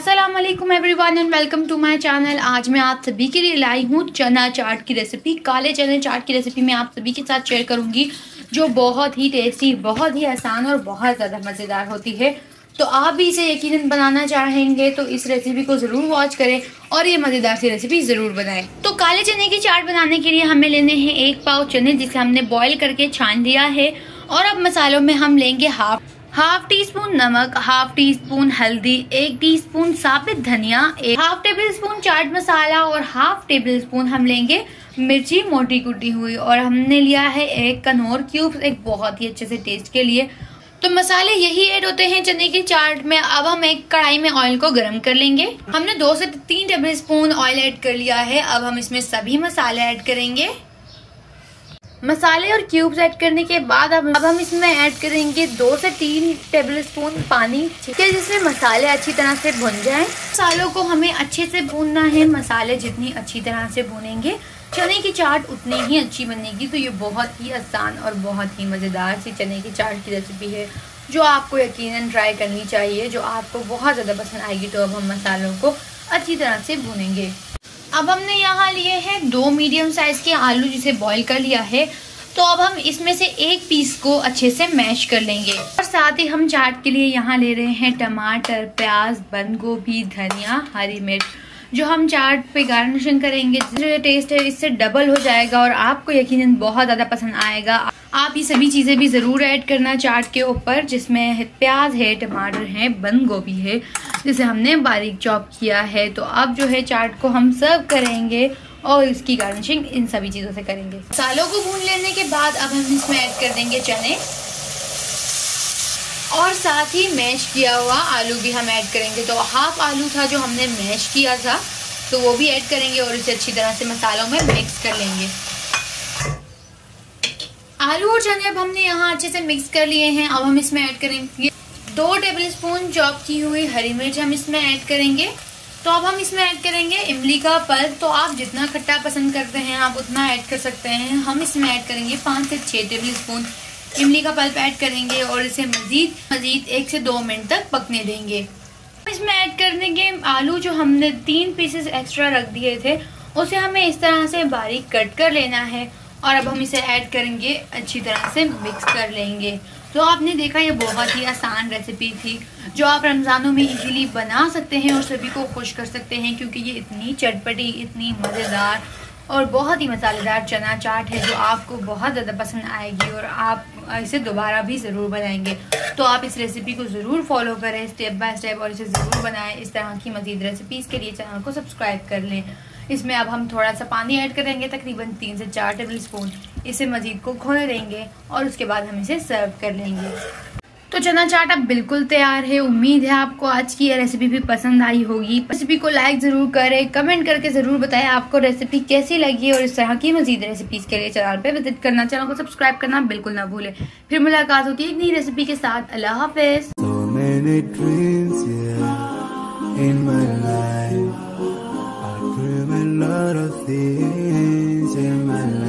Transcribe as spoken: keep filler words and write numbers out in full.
अस्सलाम वालेकुम everyone and welcome to my channel. आज मैं आप सभी के लिए लाई हूँ चना चाट की रेसिपी। काले चने चाट की रेसिपी मैं आप सभी के साथ शेयर करूँगी, जो बहुत ही टेस्टी, बहुत ही आसान और बहुत ज़्यादा मज़ेदार होती है। तो आप भी इसे यकीनन बनाना चाहेंगे तो इस रेसिपी को ज़रूर वॉच करें और ये मज़ेदार सी रेसिपी ज़रूर बनाएं। तो काले चने की चाट बनाने के लिए हमें लेने हैं एक पाव चने, जिसे हमने बॉईल करके छान लिया है। और अब मसालों में हम लेंगे हाफ हाफ टी स्पून नमक, हाफ टी स्पून हल्दी, एक टीस्पून साबित धनिया, एक हाफ टेबल स्पून चाट मसाला और हाफ टेबल स्पून हम लेंगे मिर्ची मोटी कुटी हुई। और हमने लिया है एक कनौर क्यूब्स, एक बहुत ही अच्छे से टेस्ट के लिए। तो मसाले यही ऐड होते हैं चने की चाट में। अब हम एक कढ़ाई में ऑयल को गर्म कर लेंगे। हमने दो से तीन टेबल स्पून ऑयल ऐड कर लिया है। अब हम इसमें सभी मसाले ऐड करेंगे। मसाले और क्यूब्स ऐड करने के बाद अब अब हम इसमें ऐड करेंगे दो से तीन टेबल स्पून पानी, ठीक है, जिसमें मसाले अच्छी तरह से भुन जाएं। मसालों को हमें अच्छे से भूनना है। मसाले जितनी अच्छी तरह से भुनेंगे चने की चाट उतनी ही अच्छी बनेगी। तो ये बहुत ही आसान और बहुत ही मज़ेदार सी चने की चाट की रेसिपी है, जो आपको यकीनन ट्राई करनी चाहिए, जो आपको बहुत ज़्यादा पसंद आएगी। तो अब हम मसालों को अच्छी तरह से भूनेंगे। अब हमने यहाँ लिए हैं दो मीडियम साइज के आलू, जिसे बॉईल कर लिया है। तो अब हम इसमें से एक पीस को अच्छे से मैश कर लेंगे। और साथ ही हम चाट के लिए यहाँ ले रहे हैं टमाटर, प्याज, बंद गोभी, धनिया, हरी मिर्च, जो हम चाट पे गार्निशिंग करेंगे। जो टेस्ट है इससे डबल हो जाएगा और आपको यकीनन बहुत ज़्यादा पसंद आएगा। आप ये सभी चीज़ें भी ज़रूर ऐड करना चाट के ऊपर, जिसमें प्याज है, टमाटर है, बंद गोभी है, जिसे हमने बारीक चॉप किया है। तो अब जो है चाट को हम सर्व करेंगे और इसकी गार्निशिंग इन सभी चीज़ों से करेंगे। मसालों को भून लेने के बाद अब हम इसमें ऐड कर देंगे चने और साथ ही मैश किया हुआ आलू भी हम ऐड करेंगे। तो हाफ आलू था जो हमने मैश किया था, तो वो भी ऐड करेंगे और इसे अच्छी तरह से मसालों में मिक्स कर लेंगे। आलू और चने अब हमने यहाँ अच्छे से मिक्स कर लिए हैं। अब हम इसमें ऐड करेंगे दो टेबल स्पून चॉप की हुई हरी मिर्च, हम इसमें ऐड करेंगे। तो अब हम इसमें ऐड करेंगे इमली का पल्प। तो आप जितना खट्टा पसंद करते हैं आप उतना ऐड कर सकते हैं। हम इसमें ऐड करेंगे पाँच से छः टेबल स्पून इमली का पल्प ऐड करेंगे और इसे मजीद मजीद एक से दो मिनट तक पकने देंगे। इसमें ऐड कर देंगे आलू, जो हमने तीन पीसेस एक्स्ट्रा रख दिए थे, उसे हमें इस तरह से बारीक कट कर लेना है। और अब हम इसे ऐड करेंगे, अच्छी तरह से मिक्स कर लेंगे। तो आपने देखा ये बहुत ही आसान रेसिपी थी, जो आप रमज़ानों में इजीली बना सकते हैं और सभी को खुश कर सकते हैं, क्योंकि ये इतनी चटपटी, इतनी मज़ेदार और बहुत ही मसालेदार चना चाट है, जो आपको बहुत ज़्यादा पसंद आएगी और आप इसे दोबारा भी ज़रूर बनाएंगे। तो आप इस रेसिपी को ज़रूर फॉलो करें स्टेप बाय स्टेप और इसे ज़रूर बनाएं। इस तरह की मज़ीद रेसिपीज़ के लिए चैनल को सब्सक्राइब कर लें। इसमें अब हम थोड़ा सा पानी ऐड करेंगे, तकरीबन तीन से चार टेबल स्पून। इसे मज़ीद को खोल देंगे और उसके बाद हम इसे सर्व कर लेंगे। तो चना चाट अब बिल्कुल तैयार है। उम्मीद है आपको आज की ये रेसिपी भी पसंद आई होगी। रेसिपी को लाइक ज़रूर करें, कमेंट करके ज़रूर बताएं आपको रेसिपी कैसी लगी। और इस तरह की मज़ीद रेसिपीज़ के लिए चैनल पे विजिट करना, चैनल को सब्सक्राइब करना बिल्कुल ना भूलें। फिर मुलाकात होती है एक नई रेसिपी के साथ। अल्लाह हाफिज़। A lot of things in my life.